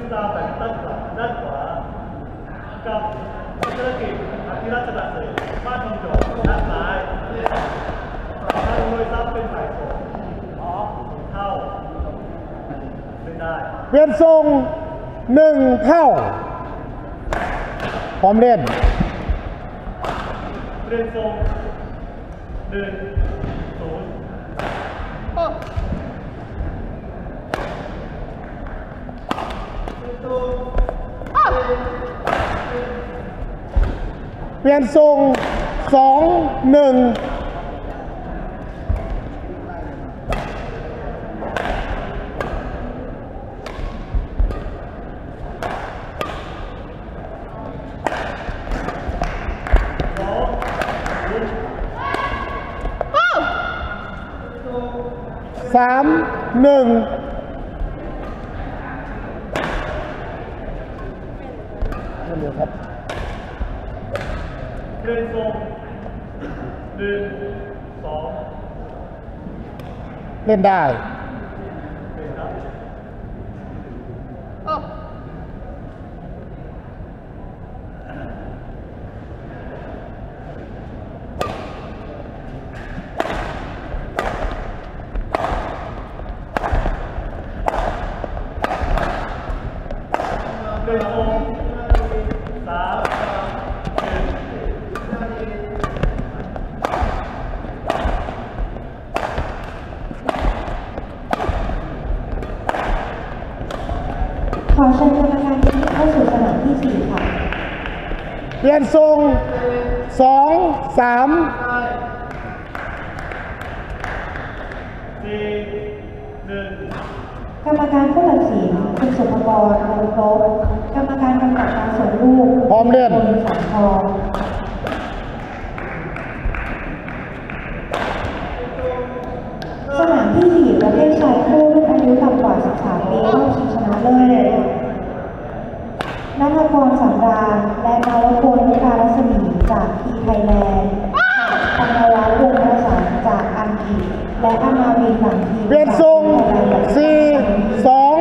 ตาแบบด้านขวากับธุรกิจอภิรัชดาเสรีบ้านทองหยดด้านซ้ายถ้าโดยซับเป็นฝ่ายส่งเท่าไม่ได้เปลี่ยนทรง1 เท่าพร้อมเล่นเปลี่ยนทรง1-0 เปลี่ยนทรง2-13-1นั่นเดียวครับเดินทรง1-2 เล่นได้ขอเชิญกรรมการที่เข้าสู่สนามที่4ค่ะเปลี่ยนทรง2-3 กรรมการผู้ตัดสินคุณสุภกร วงครบกรรมการกำกับการส่งลูกพร้อมเล่นสังทองสนามที่4ประเภทชายคู่รุ่นอายุต่ำกว่า13 ปีรอบชิงชนะเลิศณัฐกร สำราญและนวพล การรัศมีจากทีไทยแลนด์ปนวัฒน์ วงศ์ประสานจากอังกฤษและอนาวินหลังทีมเปลี่ยนทรง4-2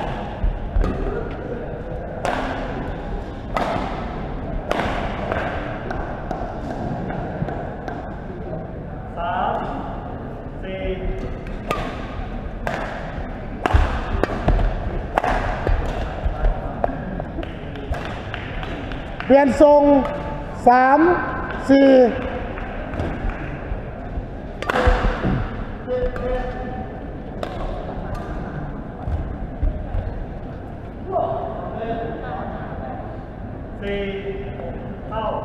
เปลี่ยนทรง3-4 เท่า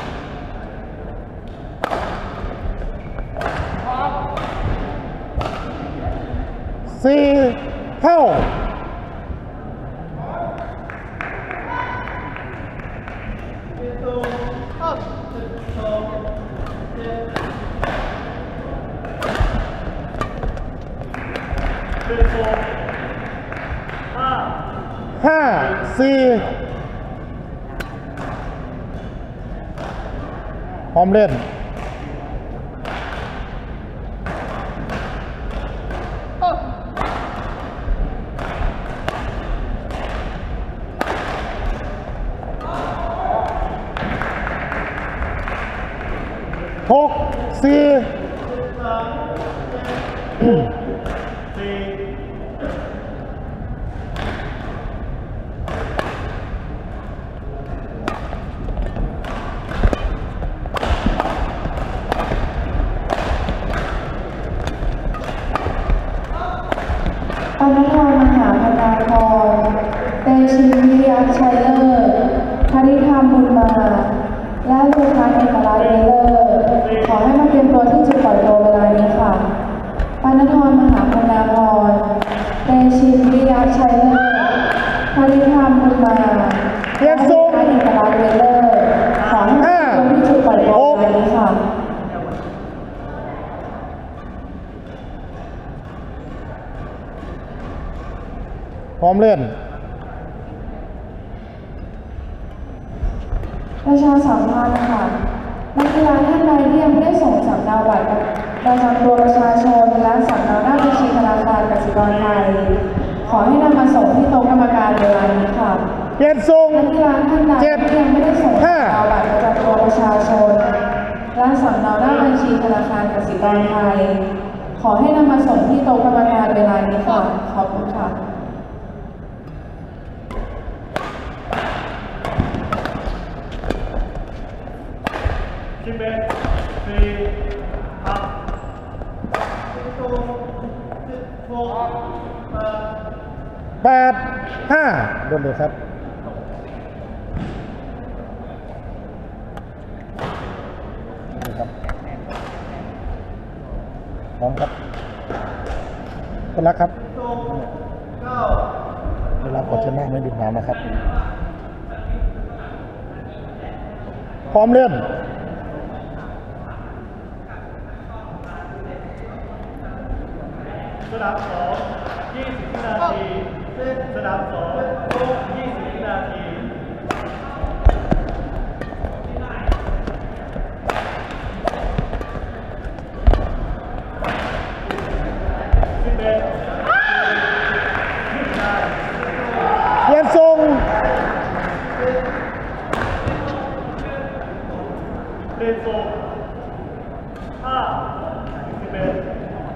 4 เท่า5-4พร้อมเล่นปณธร มหาพนาพร เตชินวิริยชัยเลิศ ธริธรรมบุญมา และลูกค้าเอกลักษณ์เลิศขอให้มาเตรียมตัวที่จะปล่อยตัวเวลานี้ค่ะปณธร มหาพนาพร เตชินวิริยชัยเลิศ ธริธรรมบุญมาและลูกค้าเอกลักษณ์เลิศขอให้มาเตรียมตัวที่จะปล่อยตัวเวลานี้ค่ะพร้อมเล่นประชาสัมพันธ์ค่ะนักกีฬาท่านใดที่ยังไม่ได้ส่งสำเนาบัตรประจำตัวประชาชนและสำเนาหน้าบัญชีธนาคารกสิกรไทยขอให้นำมาส่งที่โต๊ะกรรมการเวลานี้เปลี่ยนทรงนักกีฬาท่านใดที่ยังไม่ได้ส่งเอาบัตรประจำตัวประชาชนและสำเนาหน้าบัญชีธนาคารกสิกรไทยขอให้นำมาส่งที่โต๊ะกรรมการเวลานี้ค่ะขอบคุณค่ะ 11 4 พัก 8-5โดนเลยครับนี่ครับพร้อมครับคนรักครับเวลากดชนะไม่บิดน้ำนะครับพร้อมเล่นสนาม2 20 วินาทีสนาม2 20 วินาที11 เปลี่ยนทรงเรียนทรง5 11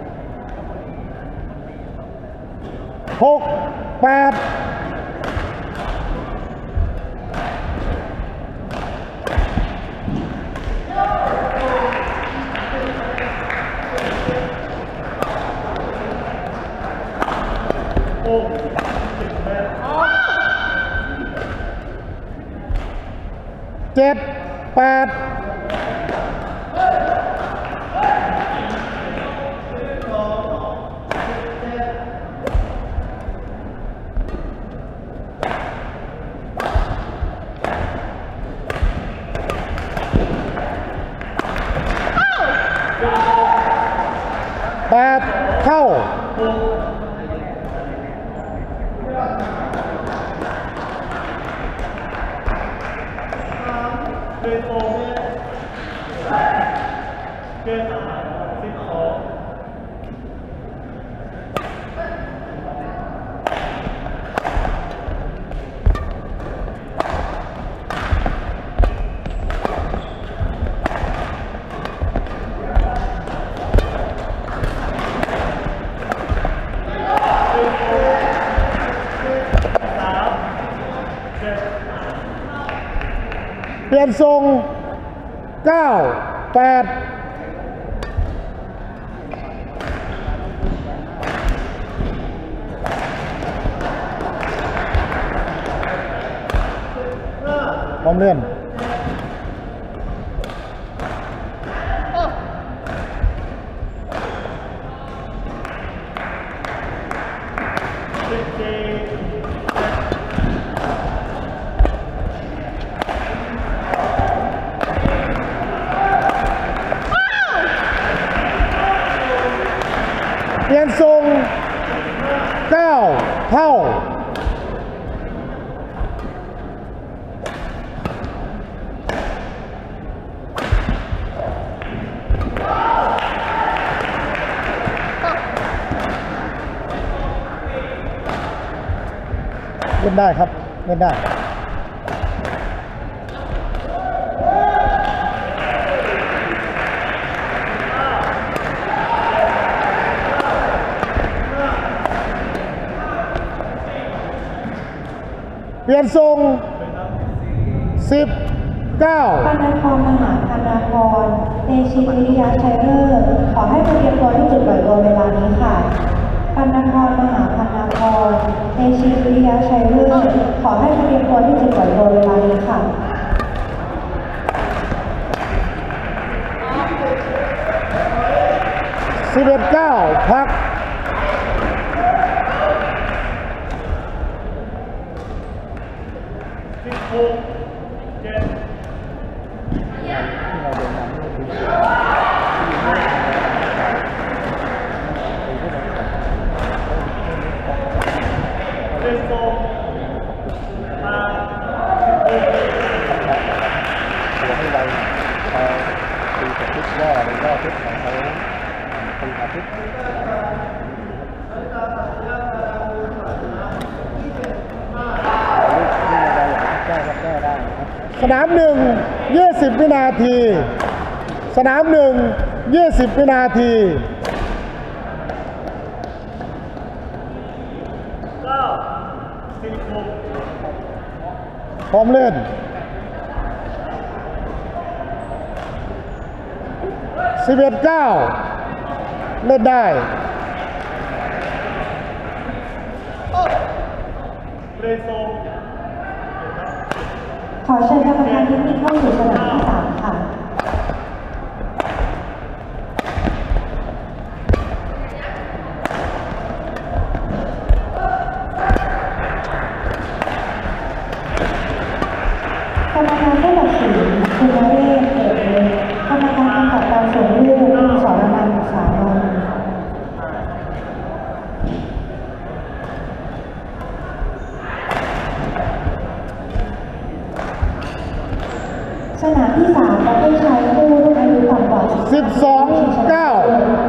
6-87-88เข้าเรียนทรงเกณฑ์ทหาร12 เปลี่ยนทรง9-8พร้อมเล่นเปลี่ยนทรง9เท่าเล่นได้ครับเล่นได้เปลี่ยนทรง19 ปนครมหาธนาพรเตชินวิริยะชัยเลิศขอให้มาเตรียมตัวที่จุดปล่อยตัวเวลานี้ค่ะปนครมหาธนาพรเตชินวิริยะชัยเลิศขอให้มาเตรียมตัวที่จุดปล่อยตัวเวลานี้ค่ะ 11-9พักสนามหนึ่ง20 วินาทีสนามหนึ่ง20 วินาทีพร้อมเล่น11-9เล่นได้ขอเชิญกรรมการเทคนิคเข้าสู่สนามที่ 3 ค่ะกรรมการผู้ตัดสินคุณนเรศเกิดเลยกรรมการกำกับการส่งลูกคุณสรนันท์สานนท์สนามที่ 3 ประเภทชายคู่รุ่นอายุต่ำกว่า 12-9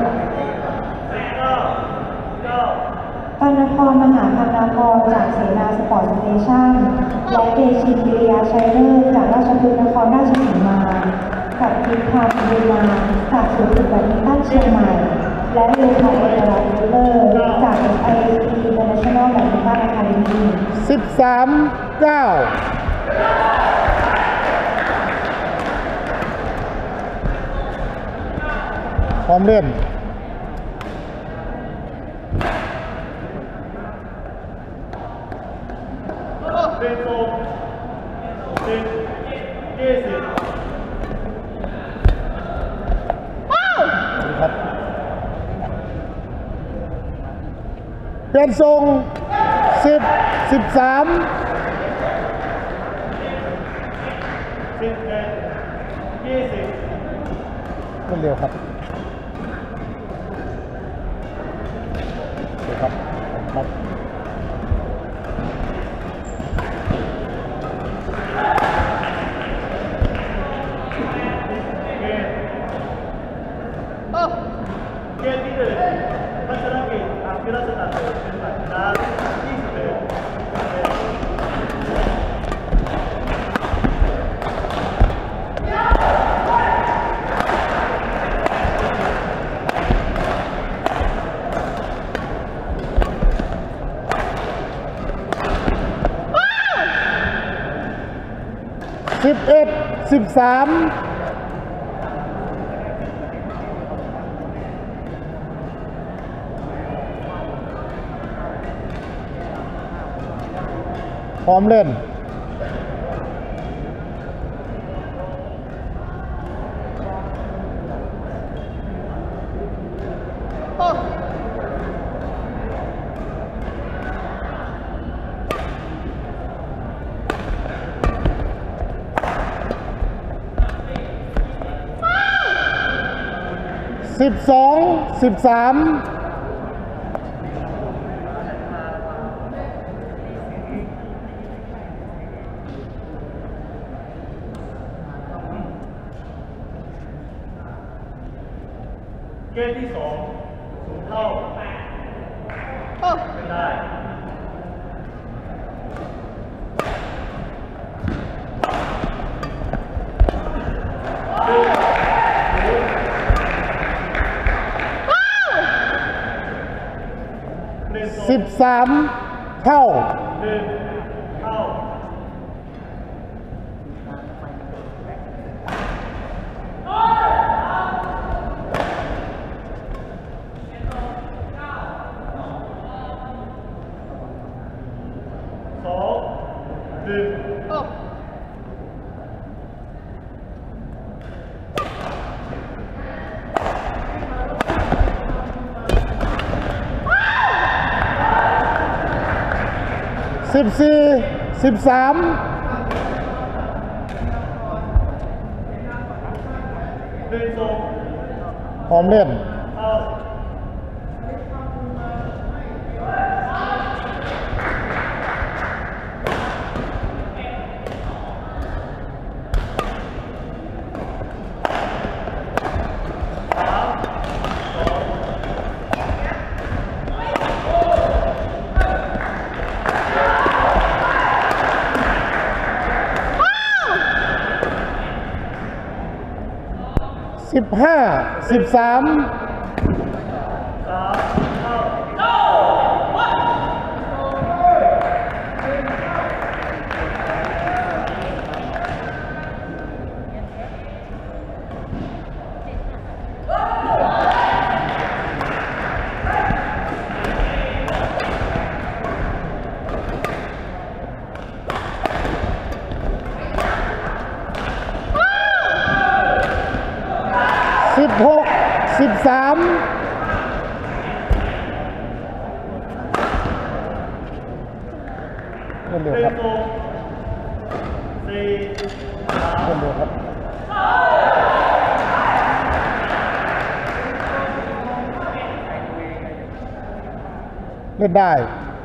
ปานครมหาพันนครจากเสนาสปอร์ตสเตชันและเตชินวิริยาชัยเลิศจากราชบุรีนครราชสีมากับทิพย์พาบุญมาจากศูนย์ฝึกแบดมินตันเชียงใหม่และโยธาเอกลักษณ์เลิศจาก ISC International Badminton Academy 13-9พร้อมเล่นเป็นโซนเป็น20 ครับเปลี่ยนทรง10-13 20 เร็วครับครับครับเกมที่1พัชรกิจอภิรัชนาเป็นฝ่ายชนะ 11-13พร้อมเล่น12-13 เกมที่2สูงเท่าไม่ได้ 13 เท่า14-13พร้อมเล่นเล่นเร็วครับเล่นเร็วครับเล่นได้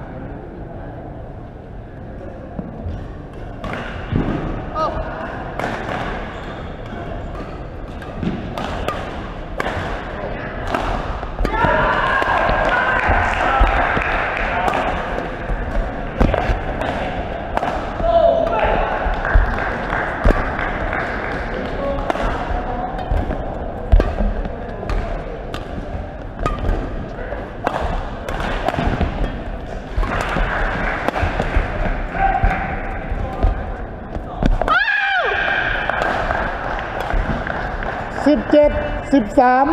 17-13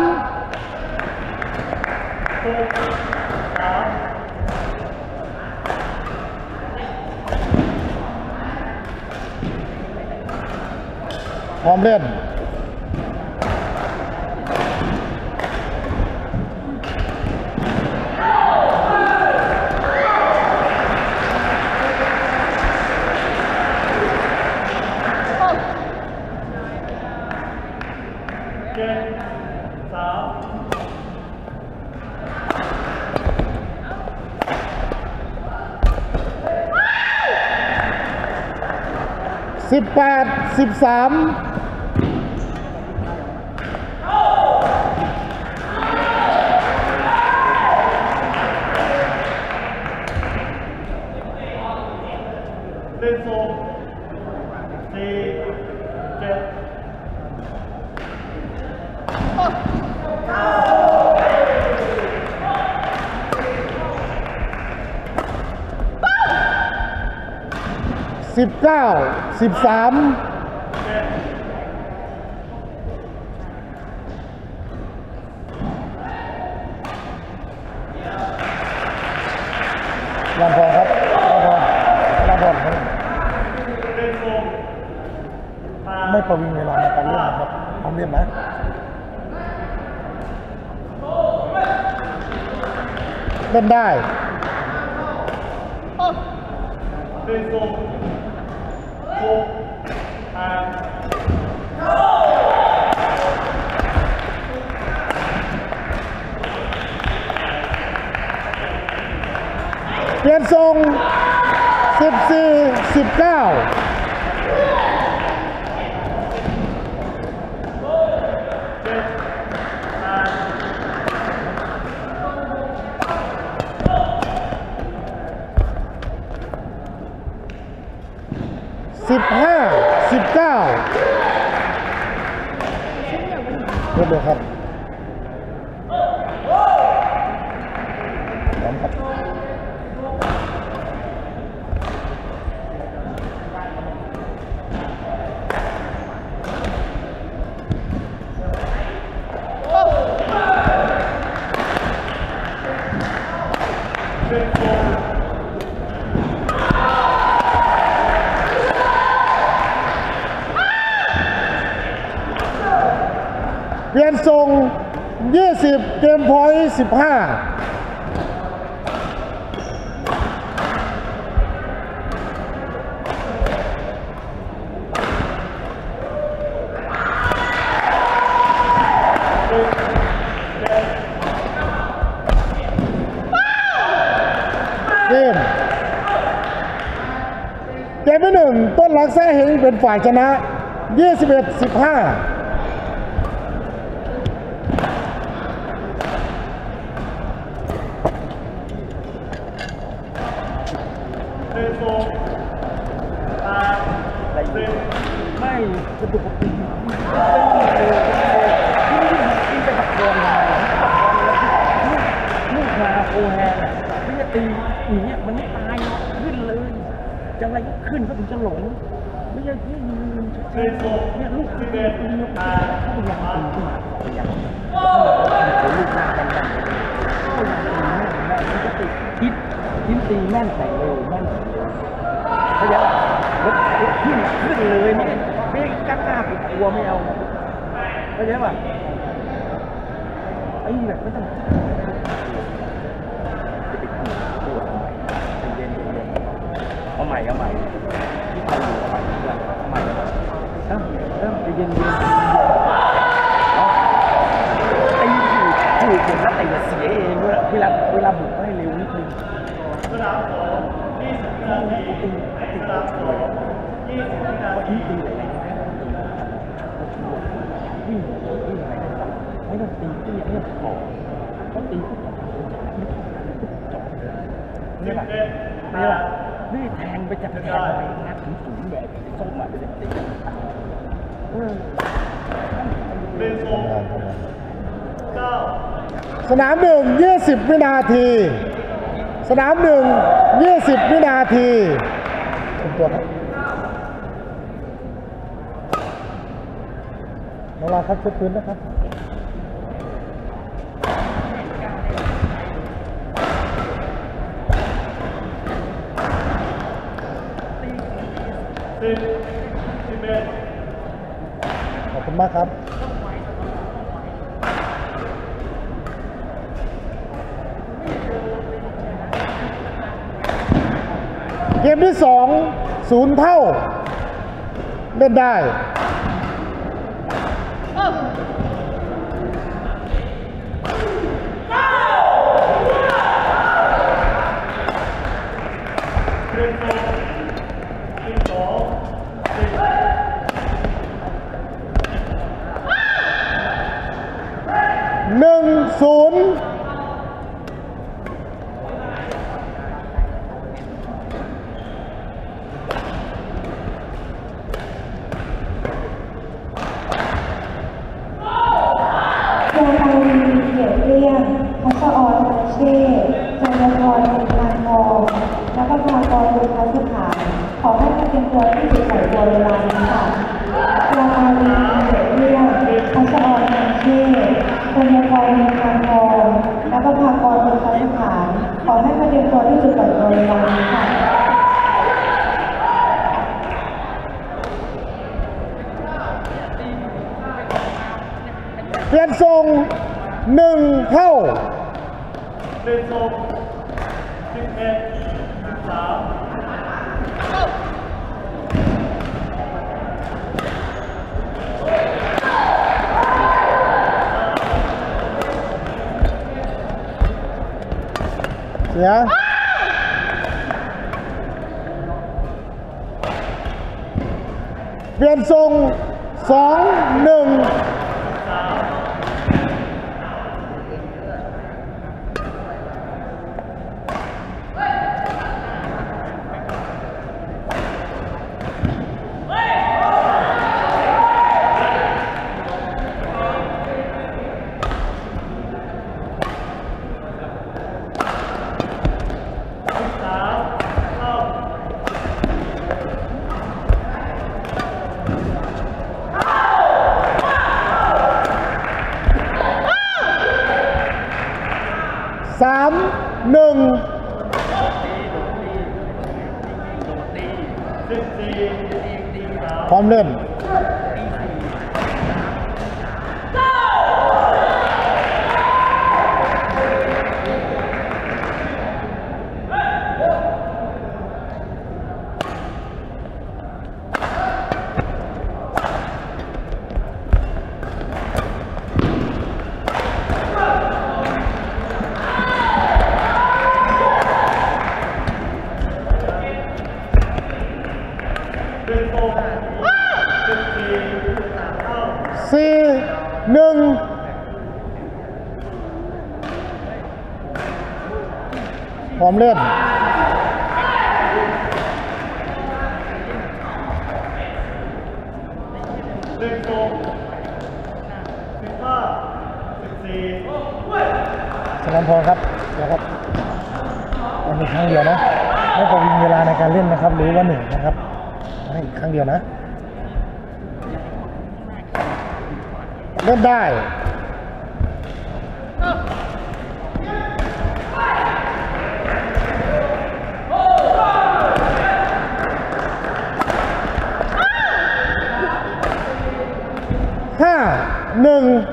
พร้อมเล่น18-13 เล่นโซ่ 19-13ลำพองครับลำพองไม่ประวิงเวลาในการเล่นนะครับพร้อมเล่นนะเล่นได้เล่นโซ่เปลี่ยนทรง15-19เริ่มเลยครับพร้อมครับเปลี่ยนทรง20เกมพอยต์15เกมที่ 1ต้นหลักแซ่เฮงเป็นฝ่ายชนะ21-15 ไม่จะปกติจังไรขึ้นเขาถึงจะหลงไม่ใช่ที่ยืนเนี่ยลูกที่เป็นเขาพยายามตีขึ้นมาพยายามลูกหน้าแน่นๆก็ยังตีแม่นมันก็ติดทิ้งตีแม่นแต่เร็วแม่นพยายามรถขึ้นเลยไม่กล้าปิดตัวไม่เอาเข้าใจป่ะไอ้แบบไม่ต้องจะปิดตัวทำไมเย็นเอาใหม่ที่เขาอยู่เอาใหม่เพื่อนเอาใหม่เริ่มจะเย็นตีถูกผมแล้วแต่อย่าเสียเองด้วยเวลาบุกให้เร็วนิดนึงสนาม2 20 วินาทีสนาม2 20 วินาทีตีอะไรวิ่งอะไรไม่ต้องตีไม่ต้องขอก็ตีจบนี่แหละนี่แทงไปจับแทงไปนัดถึงศูนย์แบบส้มมาเป็นตีเป็นทรง9 สนาม1 20 วินาทีสนาม1 20 วินาทีเป็นตัวครับเวลาครับชุดพื้นนะครับขอบคุณมากครับเกมที่2 0 เท่าเล่นได้1-0 พัชออนอาเช่จันทพรเป็นทางทองและก็พากรบุญพัฒน์ขานขอให้มาเป็นตัวที่จุดใส่ตัวเวลานี้ค่ะยาอาลีเกียรติเลี่ยมพัชออนอาเช่จันทพรเป็นทางทองและก็พากรบุญพัฒน์ขานขอให้มาเป็นตัวที่จุดใส่ตัวเวลานี้ค่ะเปลี่ยนทรง1 เท่าเป็นทรง11 13 เสียเปลี่ยนทรง2-13-1พร้อมเล่น4-1พร้อมเล่นสนามพองครับนะครับอันนี้ครั้งเดียวนะไม่ประวิงเวลาในการเล่นนะครับรู้ว่าเหนื่อยนะครับให้อีกครั้งเดียวนะเล่นได้5-1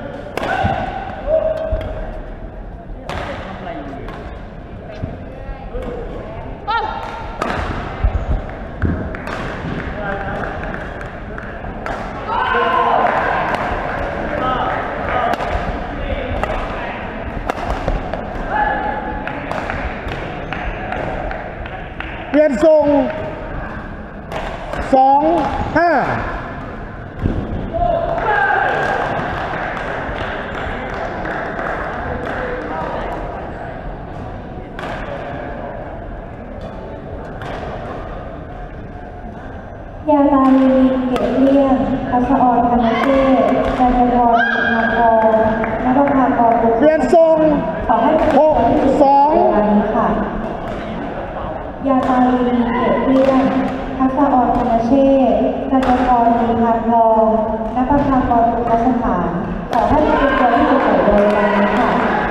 เปลี่ยนทรง2-5 ยาตาลีเกตเลี่ยงพัสออนคานาเช่จันทพรนาทองนักภากรเปลี่ยนทรงขอให้เป็นคนที่สุดในวันนี้ค่ะยาตาลีเกตเลี่ยงพัสออนคานาเช่จันทพรนาทองนักภากรบุคสถานขอให้เป็นคนที่สุดในวันนี้ค่ะ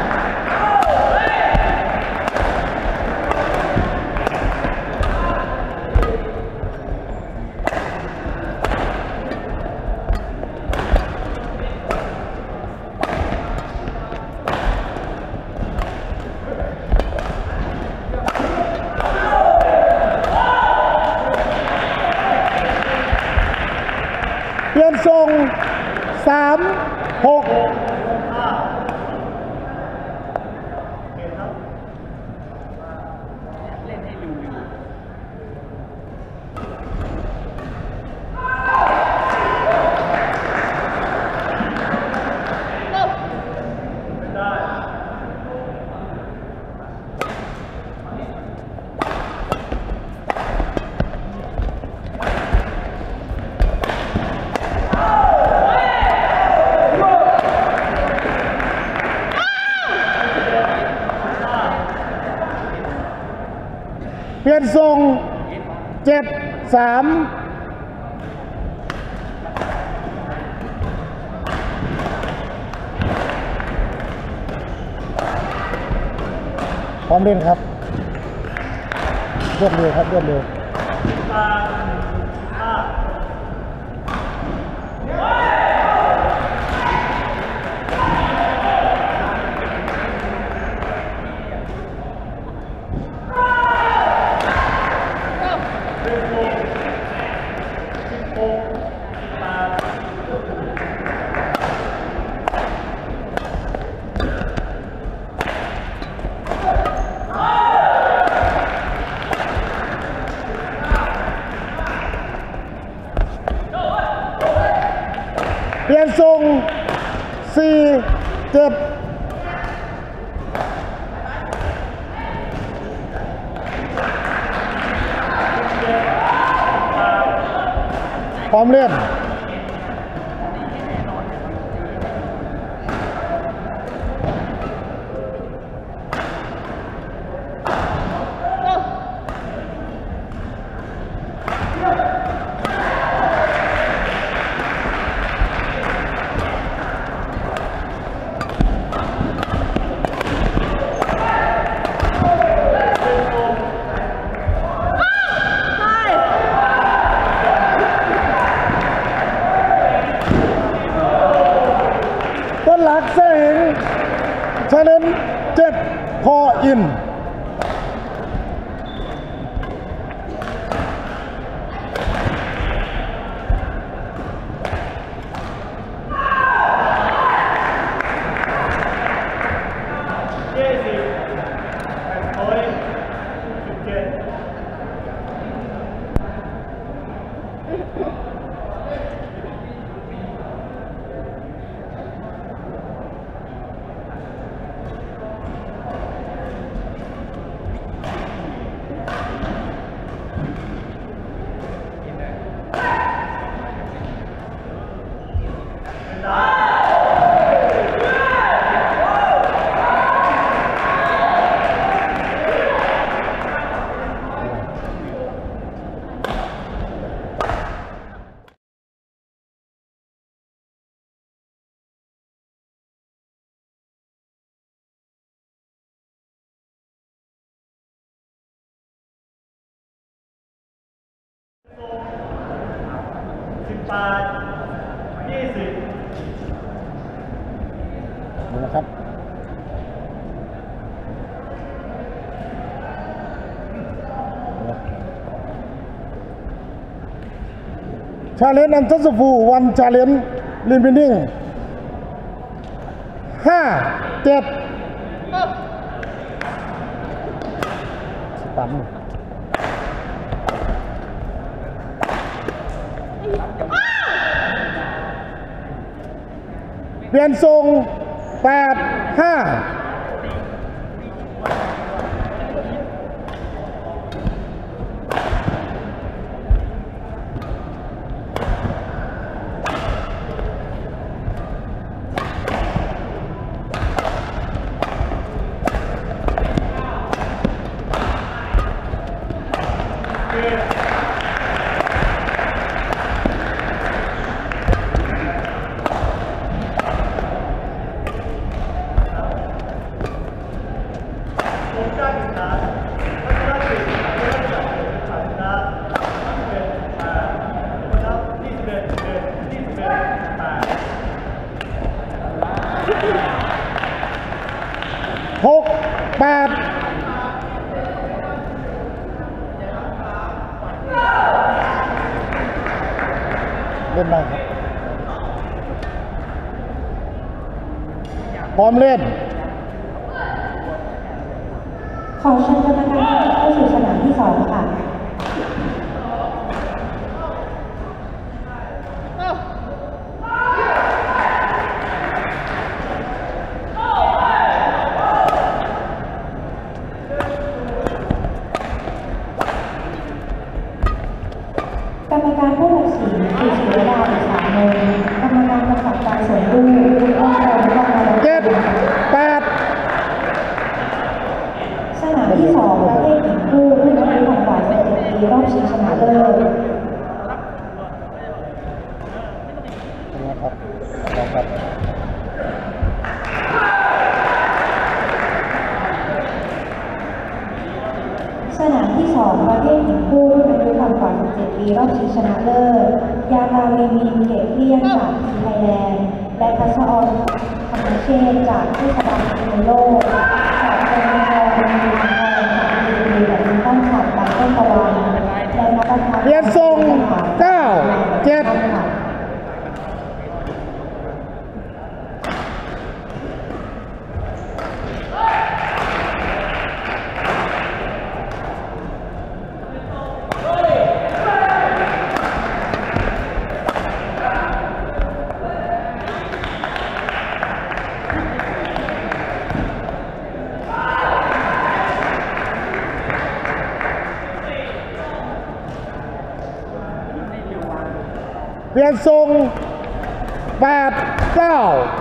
เปลี่ยนทรง3-6เปลี่ยนทรง7-3พร้อมเล่นครับรวดเร็วครับรวดเร็วเปลี่ยนทรง4-7พร้อมเล่นต้นหลักเสียงชาเลนจ์7 พออินนี่นะครับชาเลนจ์อันทัสฟูวันชาเลนจ์ลิมินิ่ง5-7สตันเปลี่ยนทรง8-56-8เล่นได้ครับพร้อมเล่นขอเชิญกรรมการเข้าสู่สนามที่2ค่ะกรรมการผู้ตัดสินคือศิวดาอุตสาหมนกรรมการกำกับการส่งลูกคุณอ้อมพรกองมา 7-8 สนามที่2ประเภทหญิงคู่รุ่นอายุต่ำกว่า17 ปีรอบชิงชนะเลิศนะครับครับสนามที่2ประเภทหญิงคู่รุ่นอายุต่ำกว่า17 ปีรอบชิงชนะเลิศยาดาวีมีนเกตเลียนจากทีไทยแลนด์และพัชออนธรรมเชษจากเทศบาลเมืองโลกจากกรมการมีนไทยจากทีวีและมีต้นขับบางต้นตะวันและนักประพันธ์เปลี่ยนทรง9-7เปลี่ยนทรง8-9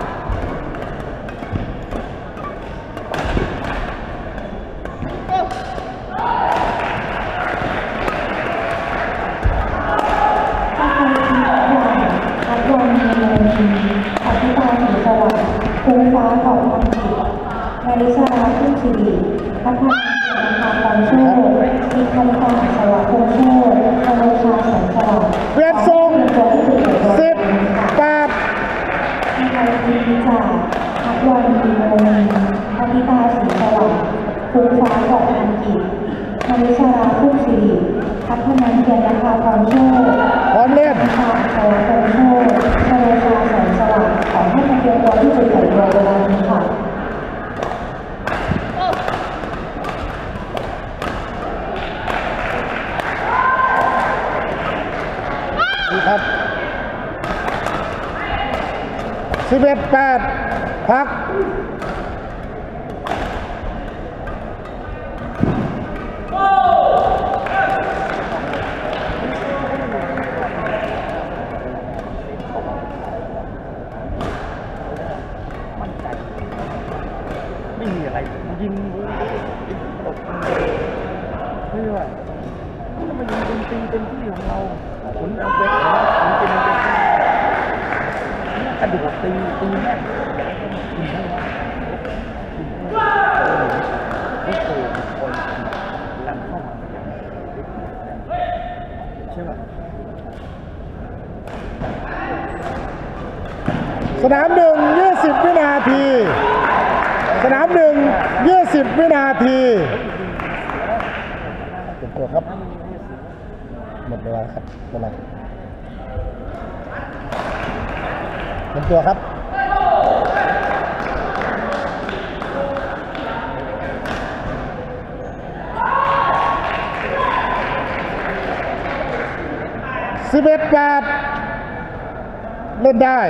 ภูมิฟ้าของพันจิตนาริชาขึ้นชีวิตพัฒนานาคาความโชคมีคำสั่งสวัสดิ์คงโชคธนชาแสงสว่างเปลี่ยนทรง10-8 มีใครมีจากพักวันมีโมมีพัทิตาสีสว่างภูมิฟ้าของพันจิตนาริชาขึ้นชีวิตพัฒนาเกียรตินาคาความโชคพร้อมเล่นค่ะขอคงโชคธนชาแสงสว่างขอให้มาเตรียมตัวที่จุดไหลเรือเวลานี้ค่ะครับ11-8พักไม่มีอะไรยิงตกไม่ไหวถ้ามันยิงตีเต็มที่ของเราผลเอาไปผลเป็นกระโดดตีแม่ไม่โกงคนดันเข้ามาใช่ป่ะสนาม1 20 วินาทีสนาม1 20 วินาทีเก็บตัวครับหมดเวลาครับเวลาเก็บตัวครับ11-8เล่นได้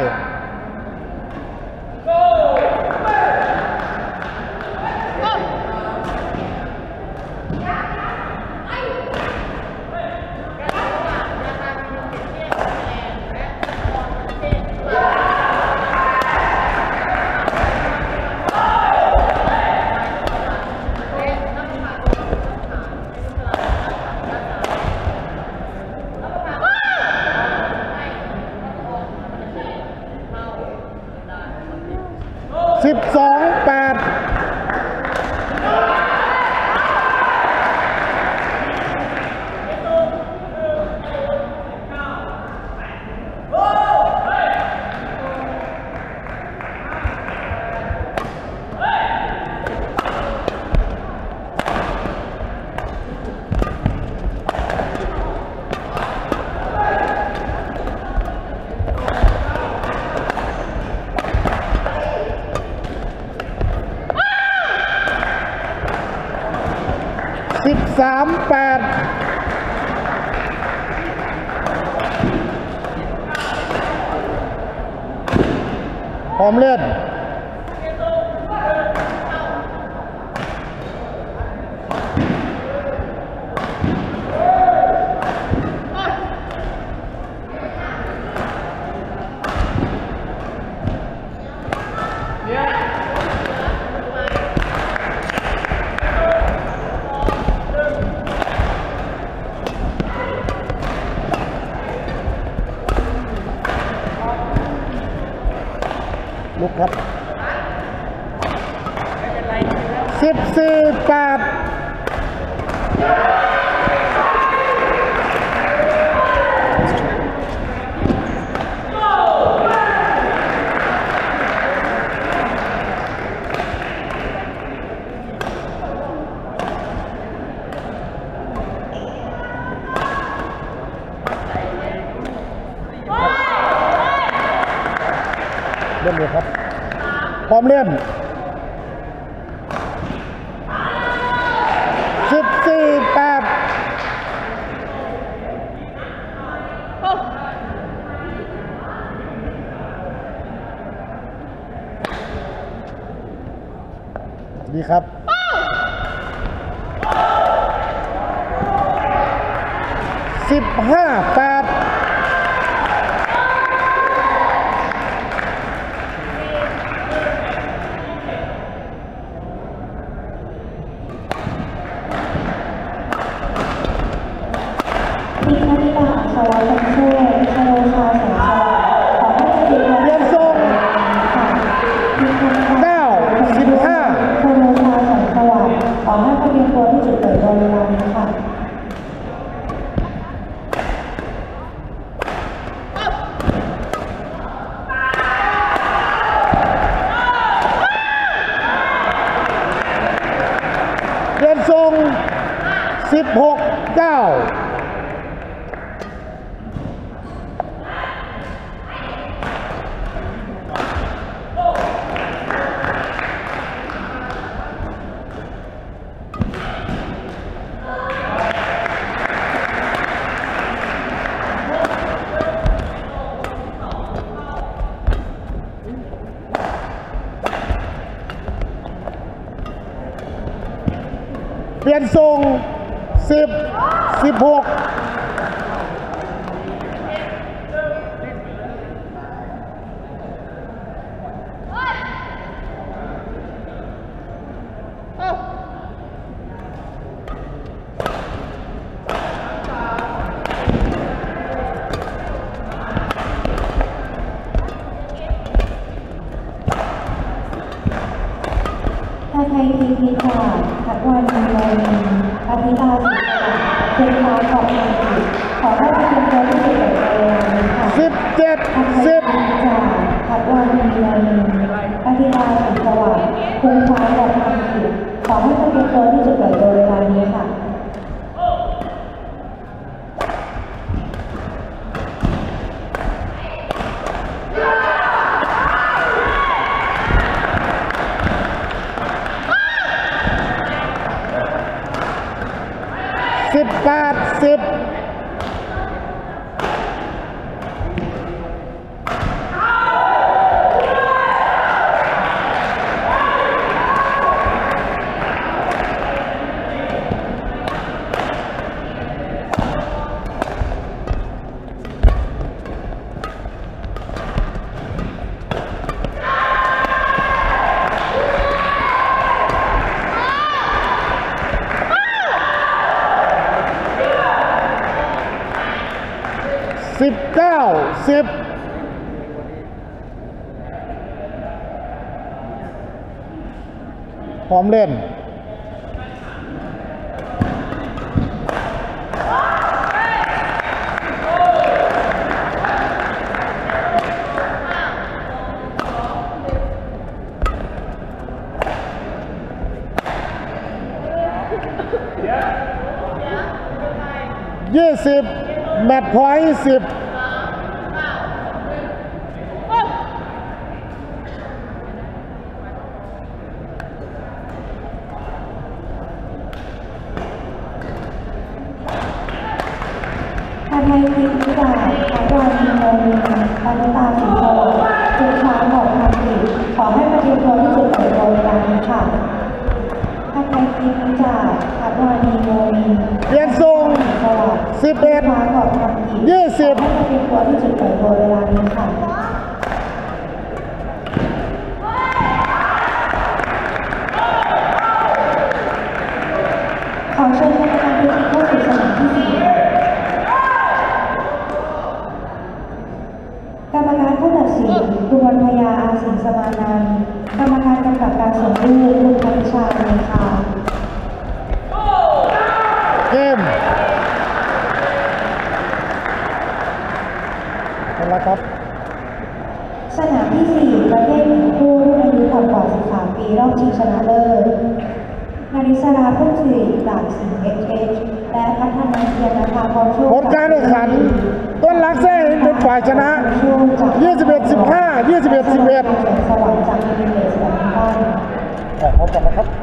12-8พร้อมเล่นลุกครับ14-8เล่นเลยครับพร้อมเล่น14-8ดีครับ15-8เรียนทรง16-9เปลี่ยนทรง10-16 ถ้าใครทีพีค่ะทักวันมีโลมีอธิตาสีสลับเพื่อขอขอบคุณขอให้เป็นตัวที่สุดในเวลานี้ค่ะ 18-1019-10พร้อมเล่น20แมตช์พอยต์10 ทางไทยทีมพิการทางวันมีโมมีปานิตาสิงห์สวัสดิ์คุณช้างบอกทางผิดขอให้มาเตรียมตัวที่จุดเปิดโดยเวลานี้ค่ะทางไทยทีมพิการทางวันมีโมมีเปลี่ยนทรงสวัสดิ์ 11 ช้างบอกทางผิด 20 ขอให้มาเตรียมตัวที่จุดเปิดโดยเวลานี้ค่ะขอเชิญกรรมการทุกท่านเข้าสู่สนามที่สี่กรรมการผู้ตัดสินคุณวรรณพยาอาสิงสมานันท์กรรมการกำกับการส่งลูกคุณธนิชาเมฆาเกมเป็นไรครับสนามที่ 4 ประเภทหญิงคู่รุ่นอายุต่ำกว่า13 ปีรอบชิงชนะเลิศนาริสราพุ่มสิริจากสิงห์ XH และพัฒนาเทียนนภาพรโชคผลการแข่งขันต้นรักแซ่เป็นฝ่ายชนะ 21-15 21-11 สวรรค์จากอินเดียแบดมินตันพบกันนะครับ